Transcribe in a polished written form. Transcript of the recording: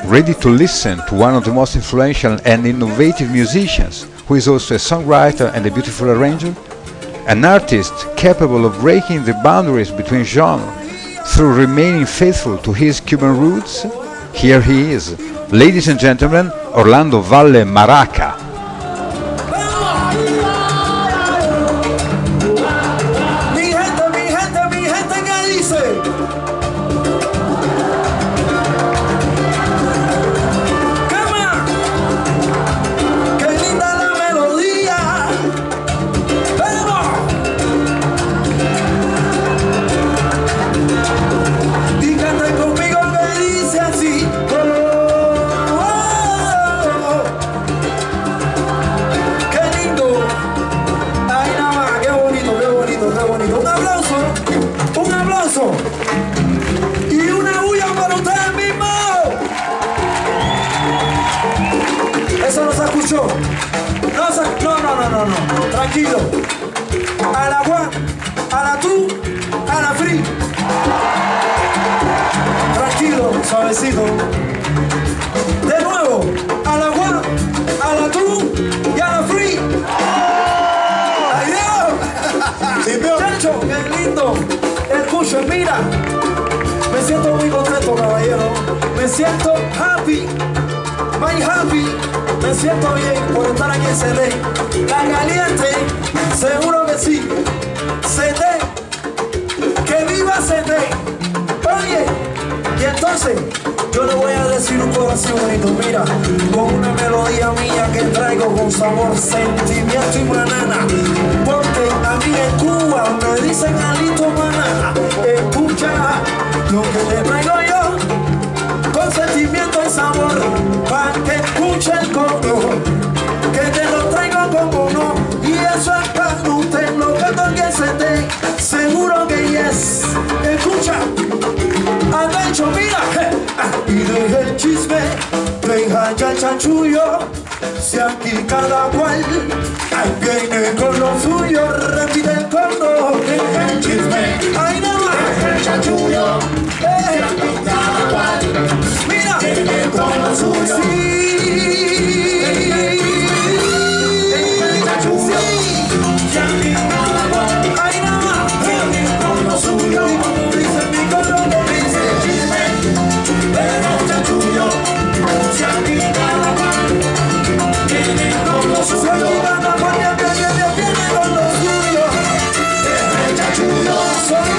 Ready to listen to one of the most influential and innovative musicians, who is also a songwriter and a beautiful arranger? An artist capable of breaking the boundaries between genres through remaining faithful to his Cuban roots? Here he is, ladies and gentlemen, Orlando Valle Maraca. Y una bulla para ustedes mismos. Eso no se escuchó. No. Tranquilo. A la one, a la two, a la free. Tranquilo, suavecito. De nuevo. A la one, a la two y a la free. ¡Adiós! Chacho, qué lindo. Escuchen, mira, me siento muy contento, caballero. Me siento happy, muy happy. Me siento bien por estar aquí en CD. La caliente, seguro que sí. CD, que viva CD. Oye, y entonces yo le voy a decir un corazón bonito, mira, con una melodía mía que traigo con sabor, sentimiento y banana. Porque a mí en Cuba me dicen alito banana. Escucha lo que te traigo yo, con sentimiento y sabor, para que escuche el coro, que te lo traigo como no. Y eso es para usted, lo que toque se te, seguro que yes. Escucha, Atencho, mira, y deja el chisme, deja ya el chanchullo. Si aquí cada cual viene con lo suyo, repite el coro, deja el chisme, ahí no va, deja el chanchullo. Si aquí cada cual, mira, viene con lo suyo. Sí, deja el chanchullo. Si aquí cada cual, ahí no va, viene con lo suyo. Dice mi coro, dice el chisme, deja el chanchullo. Si aquí cada cual viene con lo suyo. Si aquí cada cual viene con lo suyo. Deja el chanchullo.